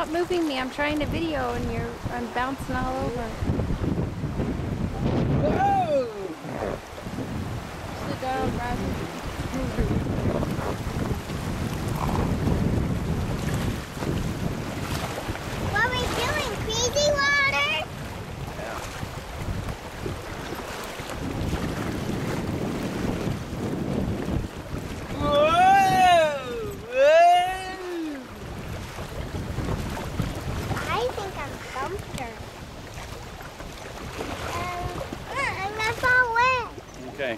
Stop moving me. I'm trying to video and I'm bouncing all over. Whoa! Sit down, Bradley. What are we doing? Crazy water? Yeah. I think I'm bumped. I'm not far away. Okay.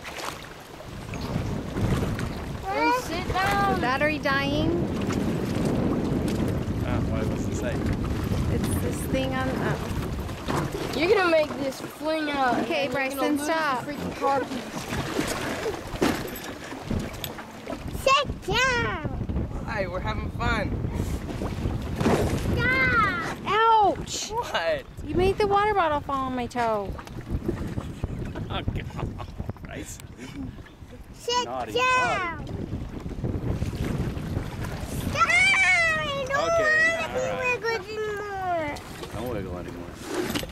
Then sit down. Battery dying. What's it say? It's this thing on. You're gonna make this fling out. Okay, and then you're Bryson, gonna lose stop. the freaking car keys. Sit down. Hi, we're having fun. Stop. Ouch! What? You made the water bottle fall on my toe. Oh, God. Nice. Sit Naughty, down. Stop. I don't Okay, want to all right. be wiggled anymore. Don't wiggle anymore.